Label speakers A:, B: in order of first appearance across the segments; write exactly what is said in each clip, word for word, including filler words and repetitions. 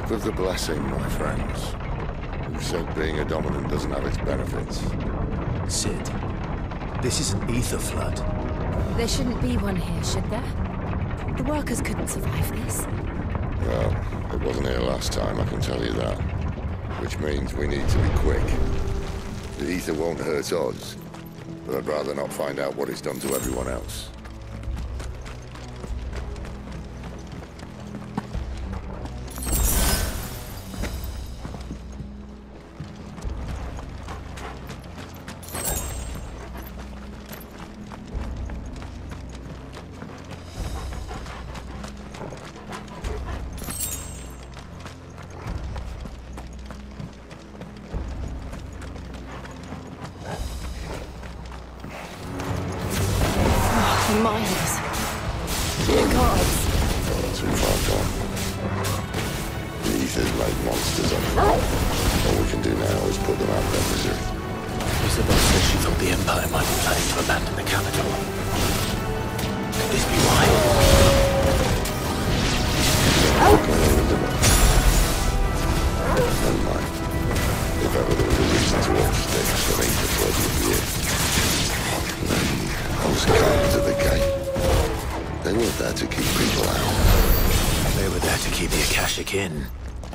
A: Keep of the blessing, my friends. Who said being a dominant doesn't have its benefits?
B: Sid, this is an ether flood.
C: There shouldn't be one here, should there? The workers couldn't survive this.
A: Well, it wasn't here last time, I can tell you that. Which means we need to be quick. The ether won't hurt us, but I'd rather not find out what it's done to everyone else.
C: Miles. Dear gods.
A: Too far gone. The ether's made monsters of them. All we can do now is put them out of their misery.
B: Isabel says she thought the Empire might be planning to abandon the capital. Could this be why?
A: Never mind. If ever there was a reason to walk sticks, then ether flood would be it. Those guards at the gate. They weren't there to keep people out.
B: They were there to keep the Akashic in.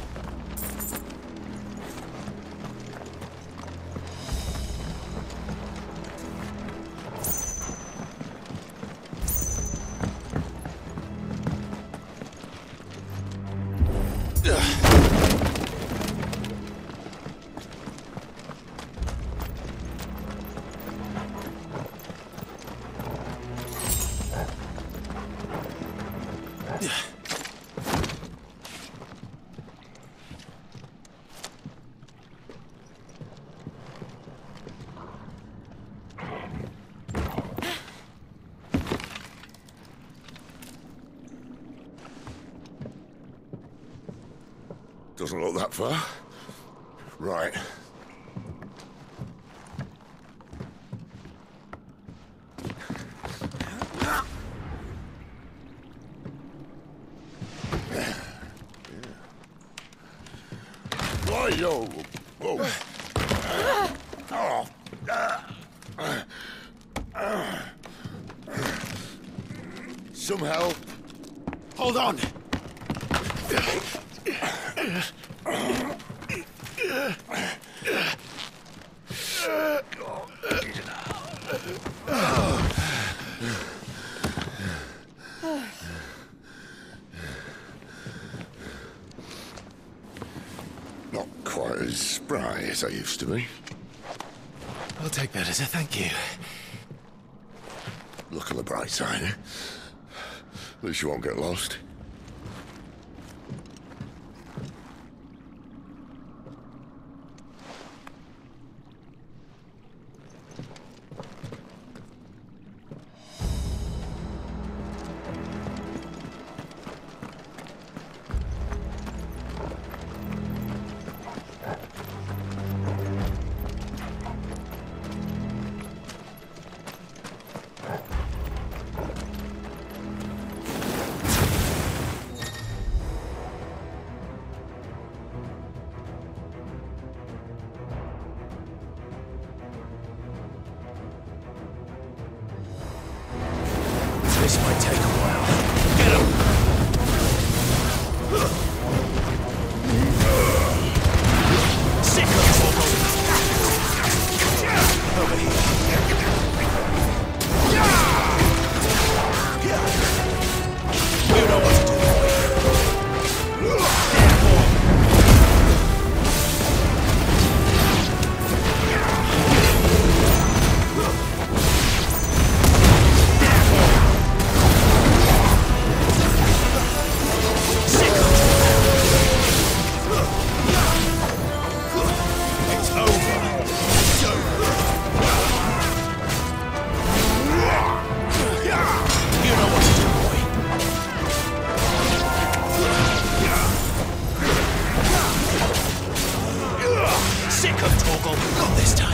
A: Doesn't look that far. Right. Why, yo? Whoa. Oh. Some help.
B: Hold on!
A: Not quite as spry as I used to be.
B: I'll take that as a thank you.
A: Look on the bright side, eh? At least you won't get lost.
B: This might take a while. Get him! Sick of trouble! Over here. You know what to do, boy. Not this time.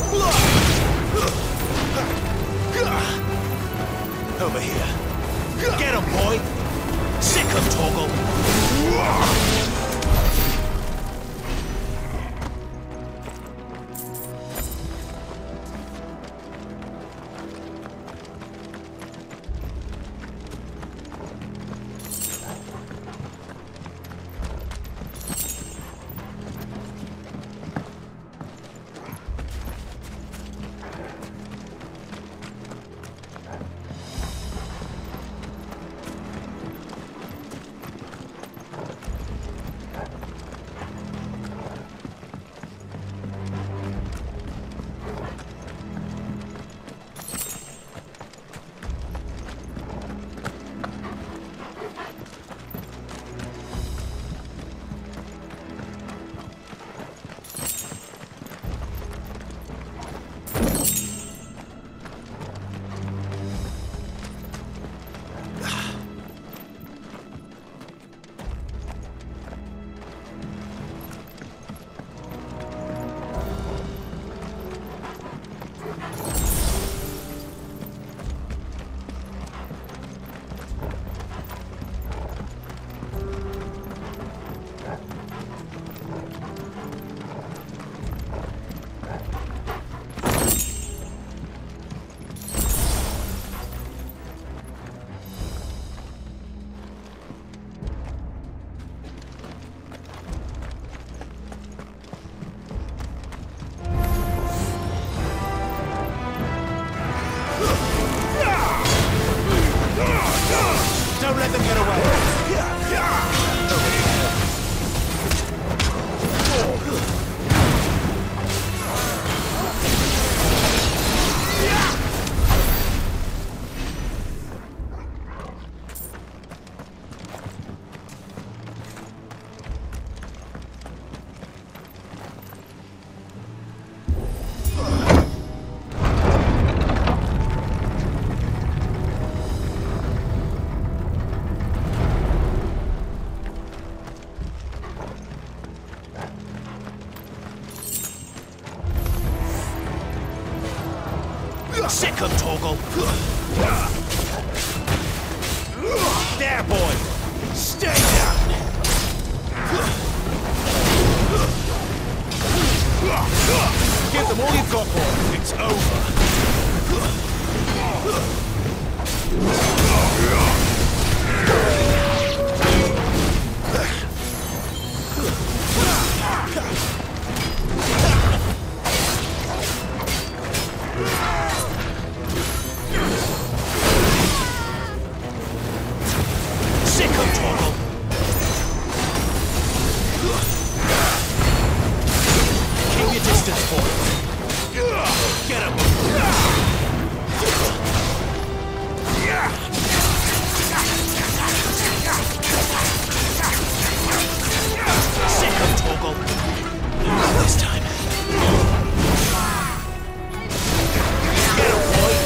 B: Over here. boy! Sick of Torgal! Don't let them get away! Sick of Torgal! There, boy! Stay down! Give them all you've got, boy! It's over! Sick of Torgal! Keep your distance, boy! Get him! Sick of Torgal! Not this time. Get him, boy!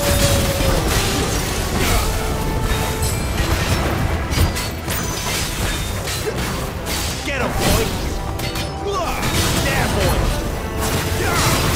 B: Get him, boy! There, boy!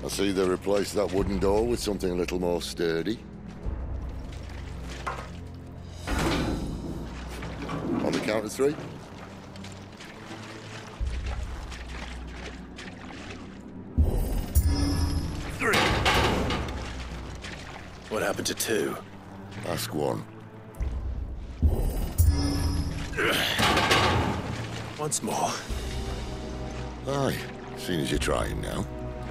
A: I see they replaced that wooden door with something a little more sturdy. On the count of three?
B: Three. What happened to two?
A: Ask one.
B: Once more.
A: Aye, seeing as you're trying now.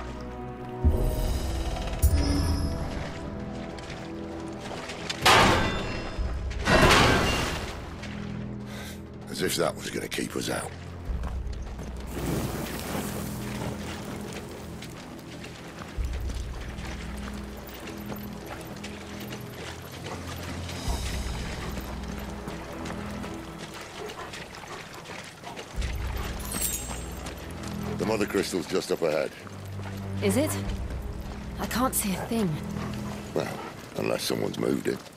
A: As if that was going to keep us out. The mother crystal's just up ahead.
C: Is it? I can't see a thing.
A: Well, unless someone's moved it.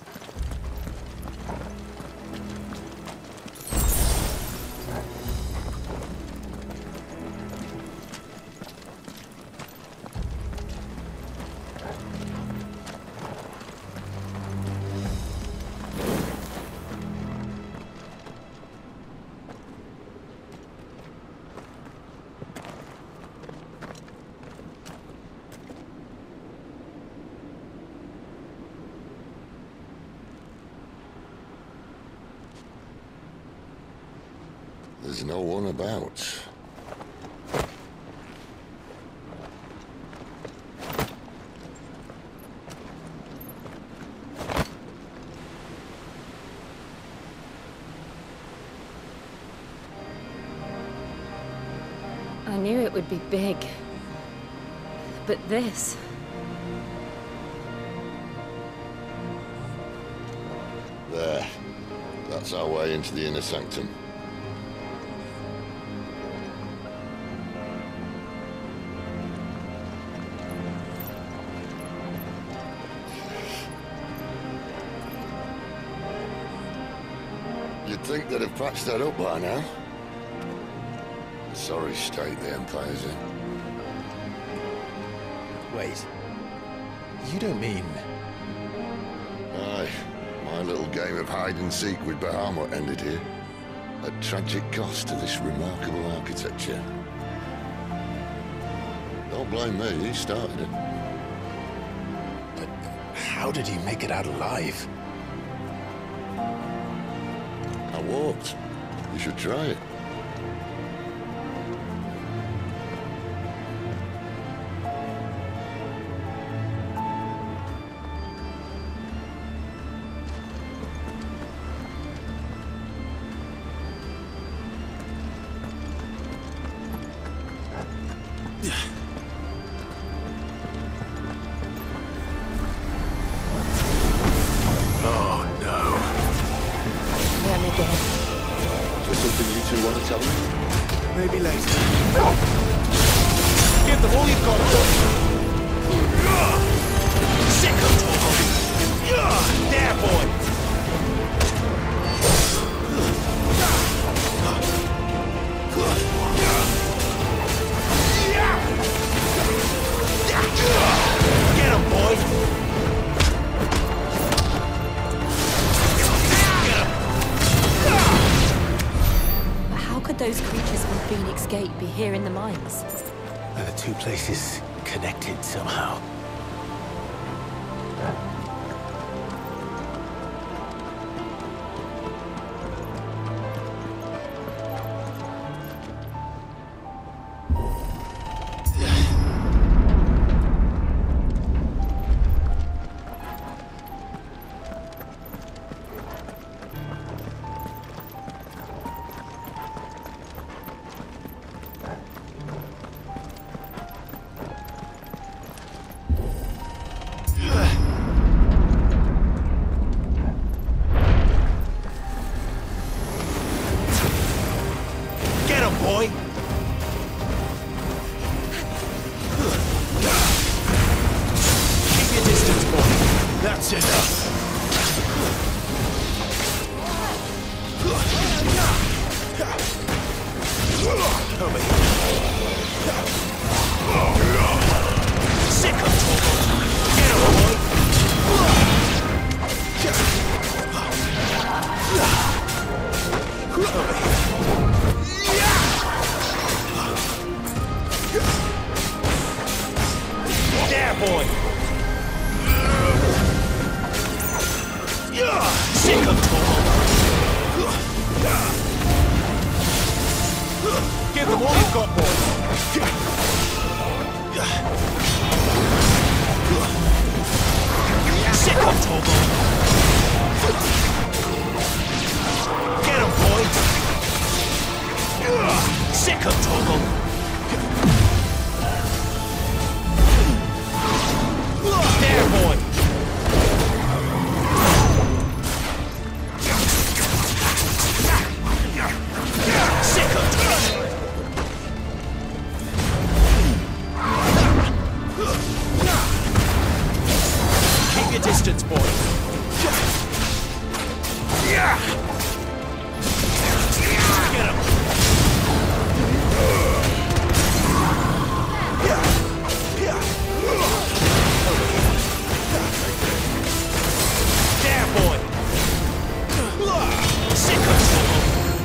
A: There's no one about.
C: I knew it would be big. But this...
A: There. That's our way into the inner sanctum. You'd think they'd have patched that up by now. Sorry state the Empire's in.
B: Wait. You don't mean...
A: Aye. My little game of hide-and-seek with Bahamut ended here. At tragic cost to this remarkable architecture. Don't blame me, he started it.
B: But how did he make it out alive?
A: I walked. You should try it.
B: Maybe later. Give them all you've got. Sick of talking. There, boy. Get him, boy.
C: Those creatures from Phoenix Gate be here in the mines?
B: Are the two places connected somehow? boy! Sick of trouble! Give them all you've got, boy! Sick of trouble! Get him, boy! Sick of trouble! There, boy! Sick of trouble! Keep your distance, boy! Get him! There, boy! Sick of trouble!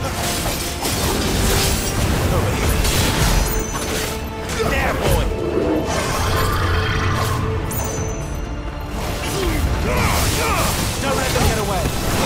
B: There, boy! Don't let them get away!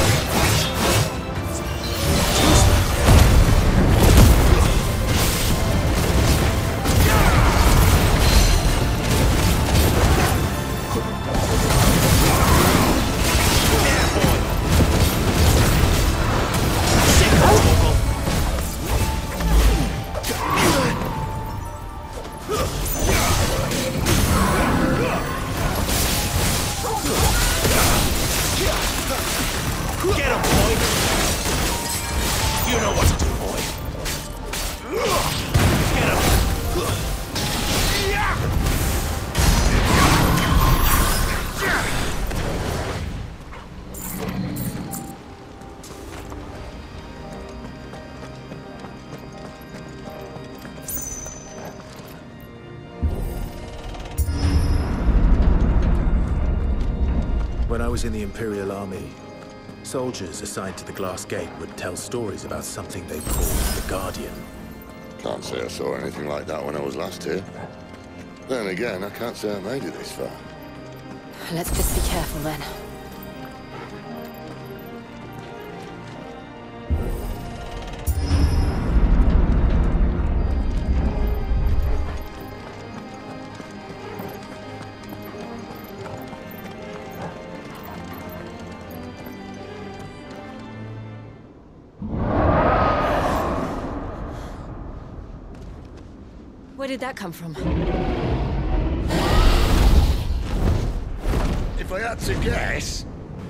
B: Get him, boy! You know what to do, boy. Get him!
D: When I was in the Imperial Army, soldiers assigned to the Glass Gate would tell stories about something they called the Guardian.
A: Can't say I saw anything like that when I was last here. Then again, I can't say I made it this far.
C: Let's just be careful then. Where did that come from?
A: If I had to guess...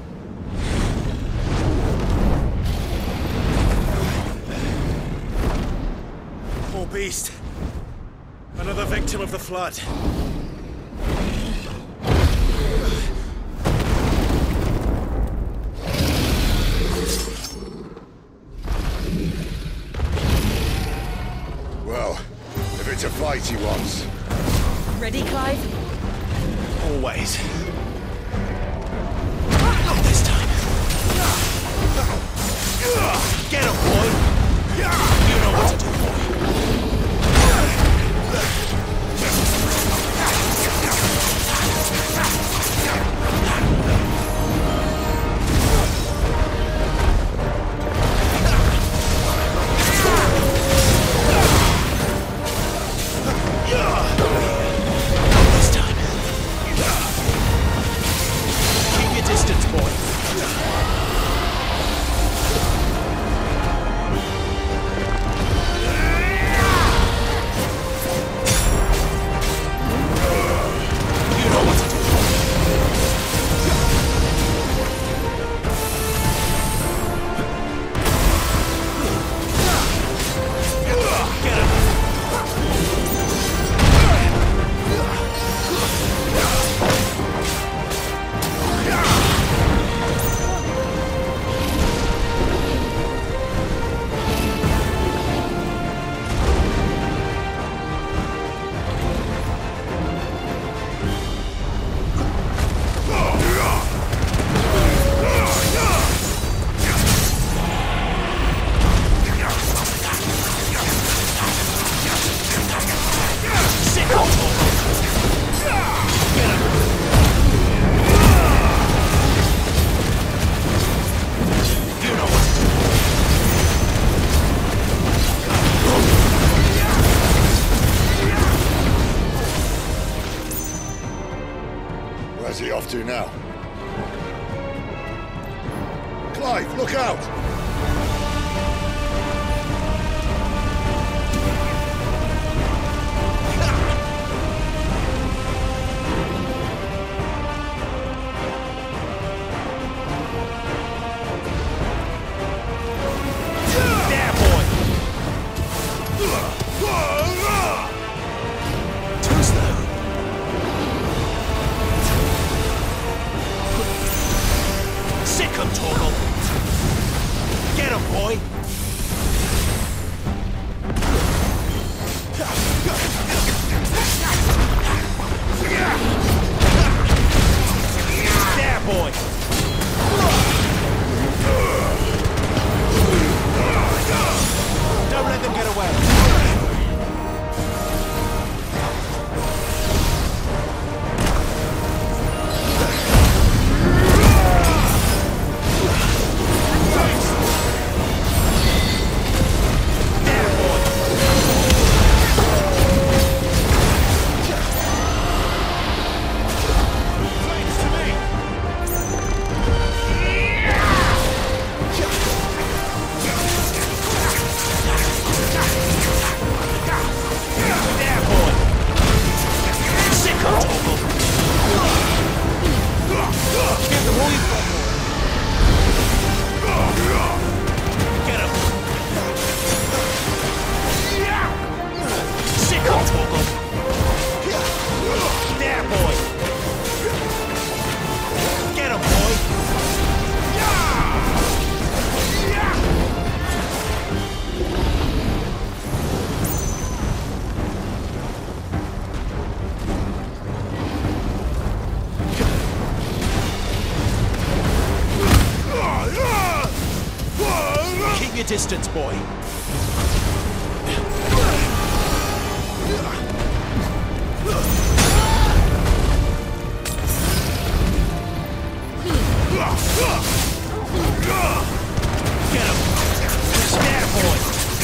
D: Poor beast. Another victim of the Flood.
A: Well, if it's a fight he wants.
C: Ready, Clive?
B: Always. Not this time. Get him, boy! You know what to do, boy. This time. Keep your distance, boy.
A: Where's he off to now? Clive, look out!
B: Distance, boy. Get him! Snare, boy!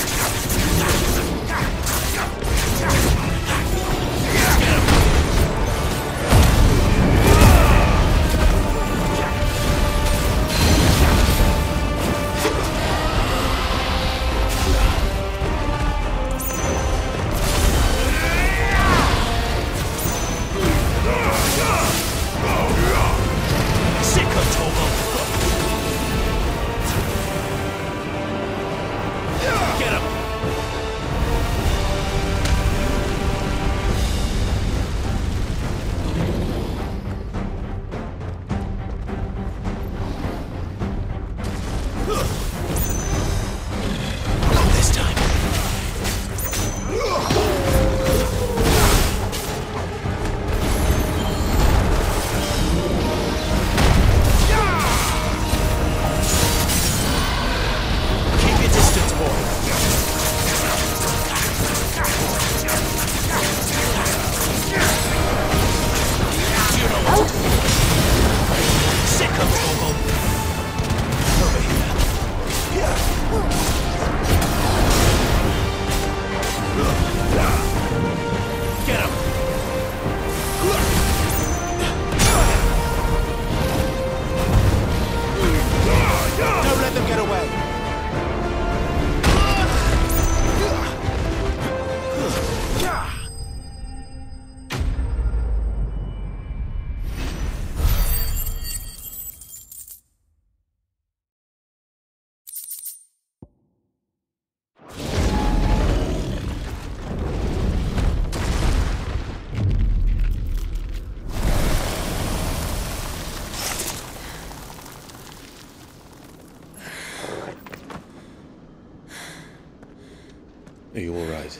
D: Are you all right?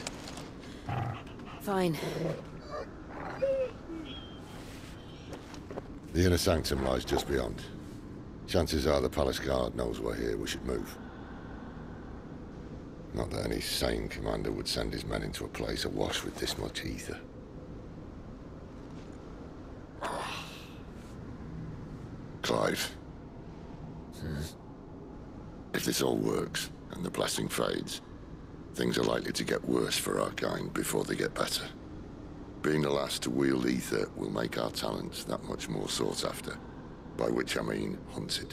C: Fine.
A: The inner sanctum lies just beyond. Chances are the palace guard knows we're here. We should move. Not that any sane commander would send his men into a place awash with this much ether. Clive. Hmm. If this all works, and the blessing fades, things are likely to get worse for our kind before they get better. Being the last to wield ether will make our talents that much more sought after. By which I mean hunted.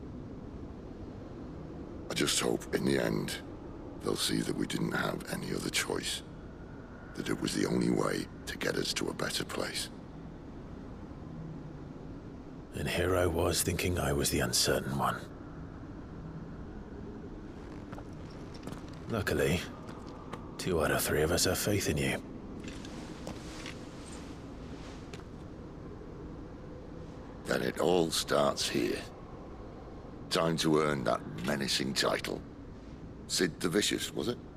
A: I just hope, in the end, they'll see that we didn't have any other choice. That it was the only way to get us to a better place.
D: And here I was thinking I was the uncertain one. Luckily, two out of three of us have faith in you.
A: Then it all starts here. Time to earn that menacing title. Sid the Vicious, was it?